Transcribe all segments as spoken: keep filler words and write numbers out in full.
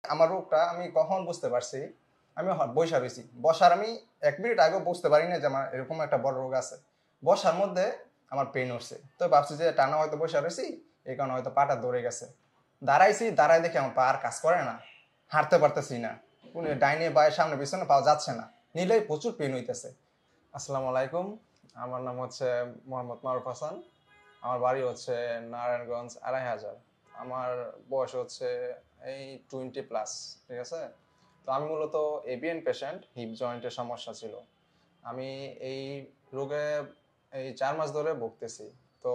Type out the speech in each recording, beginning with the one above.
আমার রোগটা আমি কখন বুঝতে পারছি, আমি বসা রয়েছি, বসার আমি এক মিনিট আগেও বুঝতে পারি না যে আমার এরকম একটা বড় রোগ আছে। বসার মধ্যে আমার পেন উঠছে, তো ভাবছি যে টানা হয়তো বসা রয়েছি, এই কারণে হয়তো পাটা ধরে গেছে। দাঁড়াইছি, দাঁড়াই দেখে আমার পা আর কাজ করে না, হাঁটতে পারতেছি না, কোনো ডাইনে বায়ের সামনে পিছনে পাওয়া যাচ্ছে না, নিলেই প্রচুর পেন হইতেছে। আসসালামু আলাইকুম, আমার নাম হচ্ছে মোহাম্মদ মারুফ হাসান, আমার বাড়ি হচ্ছে নারায়ণগঞ্জ আড়াই হাজার, আমার বয়স হচ্ছে এই টোয়েন্টি প্লাস, ঠিক আছে। তো আমি মূলত এভিএন পেশেন্ট, হিপ জয়েন্টের সমস্যা ছিল। আমি এই রোগে এই চার মাস ধরে ভুগতেছি। তো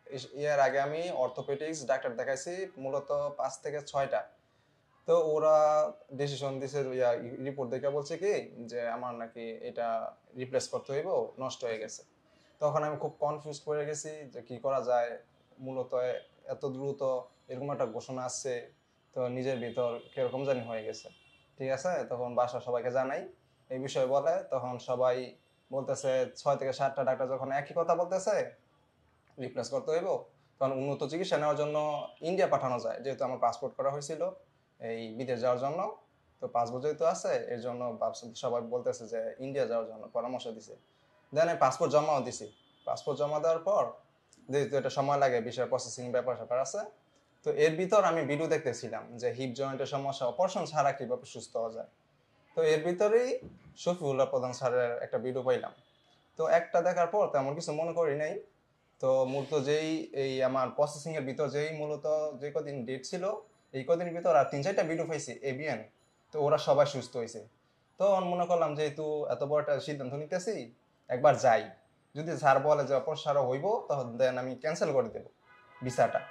এর আগে আমি অর্থোপেডিক্স ডাক্তার দেখাইছি মূলত পাঁচ থেকে ছয়টা। তো ওরা ডিসিশন দিছে, রিপোর্ট দেখে বলছে কি যে আমার নাকি এটা রিপ্লেস করতে হইব, নষ্ট হয়ে গেছে। তখন আমি খুব কনফিউজ করে গেছি যে কি করা যায়। মূলত এত দ্রুত এরকম একটা ঘোষণা আসছে, তো নিজের ভিতর কিরকম জানি হয়ে গেছে, ঠিক আছে। তখন বাসা সবাইকে জানাই এই বিষয়ে, বলে তখন সবাই বলতেছে ছয় থেকে সাতটা ডাক্তার যখন একই কথা বলতেছে রিপ্লেস করতে হইব, তখন উন্নত চিকিৎসা নেওয়ার জন্য ইন্ডিয়া পাঠানো যায়, যেহেতু আমার পাসপোর্ট করা হয়েছিল এই বিদেশ যাওয়ার জন্য। তো পাসপোর্ট যেহেতু আছে এর জন্য সবাই বলতেছে যে ইন্ডিয়া যাওয়ার জন্য পরামর্শ দিছে। দেন আমি পাসপোর্ট জমাও দিছি। পাসপোর্ট জমা দেওয়ার পর যেহেতু এটা সময় লাগে, বিষয় প্রসেসিং ব্যাপার স্যাপার আছে, তো এর ভিতর আমি ভিডিও দেখতেছিলাম যে হিপ জয়েন্টের সমস্যা অপারেশন ছাড়া কিভাবে সুস্থ হওয়া যায়। তো এর ভিতরেই শফিউল্লাহ প্রধান স্যারের একটা ভিডিও পাইলাম। তো একটা দেখার পর তেমন কিছু মনে করি নাই। তো মূলত যেই এই আমার প্রসেসিং এর ভিতর যেই মূলত যে কদিন ডেট ছিল, এই কদিনের ভিতর আর তিন চারটা ভিডিও পাইছি এভিএন, তো ওরা সবাই সুস্থ হয়েছে। তো মনে করলাম যেহেতু এত বড় একটা সিদ্ধান্ত নিতেছি, একবার যাই, যদি স্যার বলে যে অপসার হইব তখন দেন আমি ক্যান্সেল করে দেব ভিসাটা।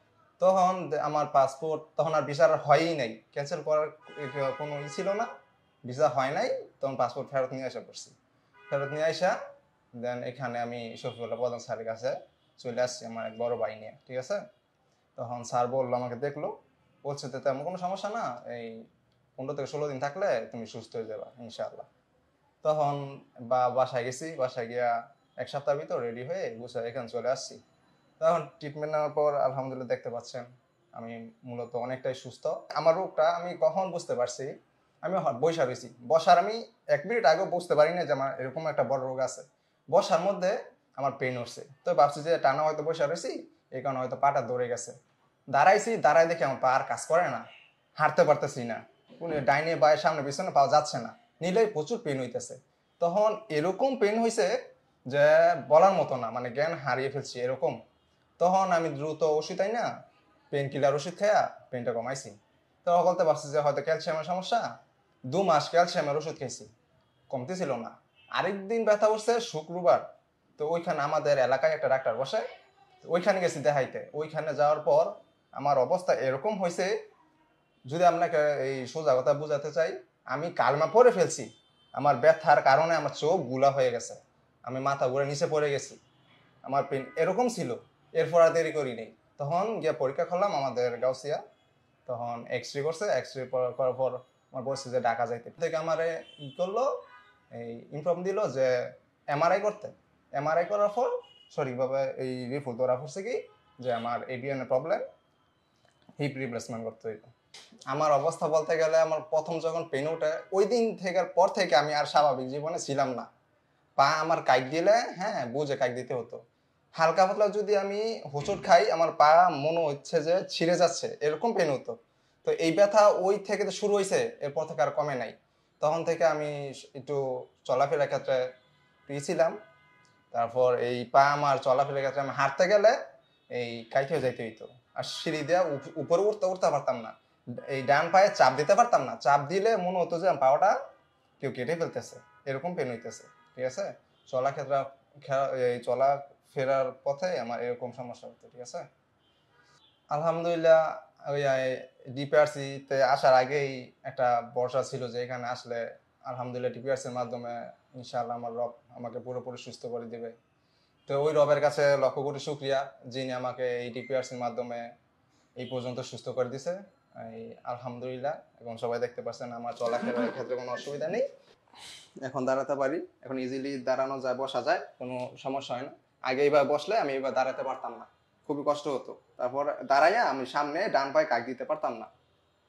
তখন আমার পাসপোর্ট তখন আর ভিসা হয়ই নাই, ক্যান্সেল করার কোনো ই ছিল না, ভিসা হয় নাই। তখন পাসপোর্ট ফেরত নিয়ে আসা করছি। ফেরত নিয়ে আসা দেন এখানে আমি শফিউল্লাহ প্রধান স্যারের কাছে চলে আসছি আমার এক বড় ভাই নিয়ে, ঠিক আছে। তখন স্যার বললো, আমাকে দেখলো, বলছে তো তেমন কোনো সমস্যা না, এই পনেরো থেকে ষোলো দিন থাকলে তুমি সুস্থ হয়ে যাবা ইনশাআল্লাহ। তখন বা বাসায় গেছি, বাসায় গিয়া এক সপ্তাহের ভিতর রেডি হয়ে বুঝে এখানে চলে আসছি। তখন ট্রিটমেন্ট নেওয়ার পর আলহামদুলিল্লাহ দেখতে পাচ্ছেন আমি মূলত অনেকটাই সুস্থ। আমার রোগটা আমি কখন বুঝতে পারছি, আমি বসা রয়েছি, বসার আমি এক মিনিট আগেও বুঝতে পারি না যে আমার এরকম একটা বড় রোগ আছে। বসার মধ্যে আমার পেন উঠছে, তো ভাবছি যে টানা হয়তো বসা রয়েছি, এই কারণে হয়তো পাটা ধরে গেছে। দাঁড়াইছি, দাঁড়াই দেখে আমার পা আর কাজ করে না, হাঁটতে পারতেছি না, কোনো ডাইনে বায়ের সামনে পিছনে পাওয়া যাচ্ছে না, নিলেই প্রচুর পেন হইতেছে। তখন এরকম পেন হয়েছে যে বলার মতো না, মানে জ্ঞান হারিয়ে ফেলছি এরকম। তখন আমি দ্রুত ওষুধ আই না, পেন কিলার ওষুধ খেয়া পেনটা কমাইছি। তো বলতে পারছি যে হয়তো ক্যালসিয়ামের সমস্যা, দু মাস ক্যালসিয়ামের ওষুধ খেয়েছি, কমতেছিল না। আরেকদিন ব্যথা উঠছে শুক্রবার, তো ওইখানে আমাদের এলাকায় একটা ডাক্তার বসে, ওইখানে গেছি দেখাইতে। ওইখানে যাওয়ার পর আমার অবস্থা এরকম হয়েছে, যদি আপনাকে এই সোজা কথা বুঝাতে চাই, আমি কালমা পরে ফেলছি। আমার ব্যথার কারণে আমার চোখ গুলা হয়ে গেছে, আমি মাথা ঘুরে নিচে পড়ে গেছি, আমার পেন এরকম ছিল। এরপর আর দেরি করি নেই, তখন গিয়ে পরীক্ষা করলাম আমাদের গাউসিয়া। তখন এক্স রে করছে, এক্স রে করার পর আমার বলছে যে ঢাকা যাইতে, থেকে আমার ই করলো, এই ইনফর্ম দিল যে এমআরআই করতে। এমআরআই করার পর সঠিকভাবে এই রিপোর্ট ধরা পড়ছে কি যে আমার এভিএন এর প্রবলেম, হিপ রিপ্লেসমেন্ট করতে হইব। আমার অবস্থা বলতে গেলে, আমার প্রথম যখন পেন উঠে ওই দিন থেকে পর থেকে আমি আর স্বাভাবিক জীবনে ছিলাম না। পা আমার কাইক দিলে হ্যাঁ বুঝে কাইক দিতে হতো, হালকা পাতলা যদি আমি হোঁচট খাই আমার পা মনে হচ্ছে যে ছিঁড়ে যাচ্ছে, এরকম পেন হতো। তো এই ব্যথা ওই থেকে তো শুরু হয়েছে, এরপর থেকে আর কমে নাই। তখন থেকে আমি একটু চলাফেরার ক্ষেত্রে পেয়েছিলাম। তারপর এই পা আমার চলাফেরার ক্ষেত্রে আমি হাঁটতে গেলে এই কাইক হয়ে যাইতে হইতো, আর সিঁড়ি দিয়ে উপরে উঠতে উঠতে পারতাম না, এই ডান পায়ে চাপ দিতে পারতাম না, চাপ দিলে মনে হতো যে পাওয়াটা কেউ কেটে ফেলতেছে, এরকম পেন হইতেছে, ঠিক আছে। চলা ক্ষেত্রে এই চলা ফেরার পথে আমার এরকম সমস্যা হতো, ঠিক আছে। আলহামদুলিল্লাহ ওই ডিপিআরসি তে আসার আগেই একটা ভরসা ছিল যে এখানে আসলে আলহামদুলিল্লাহ ডিপিআরসির মাধ্যমে ইনশাআল্লাহ আমার রব আমাকে পুরোপুরি সুস্থ করে দিবে। তো ওই রবের কাছে লক্ষ কোটি শুকরিয়া, যিনি আমাকে এই ডিপিআরসির মাধ্যমে এই পর্যন্ত সুস্থ করে দিছে, এই আলহামদুলিল্লাহ। এখন সবাই দেখতে পাচ্ছেন আমার চলাফেরার ক্ষেত্রে কোনো অসুবিধা নেই, এখন দাঁড়াতে পারি, এখন ইজিলি দাঁড়ানো যায়, বসা যায়, কোনো সমস্যা হয় না। আগে এইবার বসলে আমি এবার দাঁড়াতে পারতাম না, খুবই কষ্ট হতো। তারপর দাঁড়াইয়া আমি সামনে ডান পায়ে কাক দিতে পারতাম না,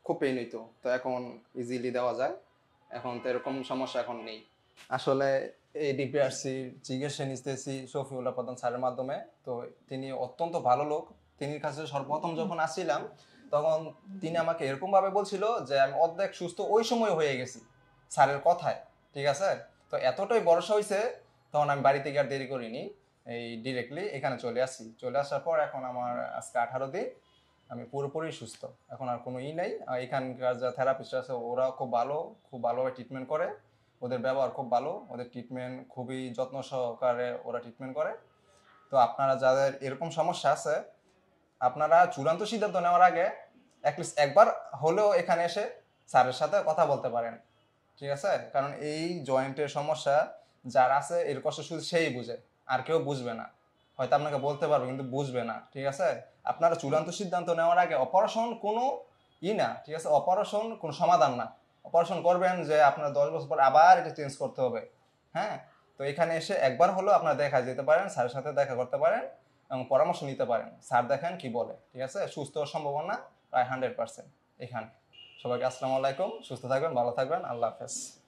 খুব পেইন হইতো, তো এখন ইজিলি দেওয়া যায়, এখন তো এরকম সমস্যা এখন নেই। আসলে এই ডিপিআরসি চিকিৎসা নিতেছি শফিউল্লাহ প্রধান স্যারের মাধ্যমে। তো তিনি অত্যন্ত ভালো লোক। তিনি কাছে সর্বপ্রথম যখন আসছিলাম তখন তিনি আমাকে এরকম ভাবে বলছিল যে আমি অর্ধেক সুস্থ ওই সময় হয়ে গেছি স্যারের কথায়, ঠিক আছে। তো এতটাই ভরসা হয়েছে তখন আমি বাড়ি থেকে আর দেরি করিনি, এই ডিরেক্টলি এখানে চলে আসি। চলে আসার পর এখন আমার আজকে আঠারো দিন, আমি পুরোপুরি সুস্থ, এখন আর কোনো ই নেই। এখানকার যা থেরাপিস্ট আছে ওরা খুব ভালো, খুব ভালোভাবে ট্রিটমেন্ট করে, ওদের ব্যবহার খুব ভালো, ওদের ট্রিটমেন্ট খুবই যত্ন সহকারে ওরা ট্রিটমেন্ট করে। তো আপনারা যাদের এরকম সমস্যা আছে, আপনারা চূড়ান্ত সিদ্ধান্ত নেওয়ার আগে অ্যাটলিস্ট একবার হলেও এখানে এসে স্যারের সাথে কথা বলতে পারেন, ঠিক আছে। কারণ এই জয়েন্টের সমস্যা যার আছে এর কষ্ট শুধু সেই বুঝে, আর কেউ বুঝবে না। হয়তো আপনাকে বলতে পারবো কিন্তু বুঝবে না, ঠিক আছে। আপনারা চূড়ান্ত সিদ্ধান্ত নেওয়ার আগে অপারেশন কোনো ই না, ঠিক আছে, অপারেশন কোনো সমাধান না। অপারেশন করবেন যে আপনার দশ বছর পর আবার এটা চেঞ্জ করতে হবে, হ্যাঁ। তো এখানে এসে একবার হলেও আপনারা দেখা যেতে পারেন, স্যারের সাথে দেখা করতে পারেন এবং পরামর্শ নিতে পারেন, স্যার দেখেন কি বলে, ঠিক আছে। সুস্থ হওয়ার সম্ভাবনা প্রায় হান্ড্রেড পার্সেন্ট এখানে। সবাইকে আসসালামু আলাইকুম, সুস্থ থাকবেন, ভালো থাকবেন, আল্লাহ হাফেজ।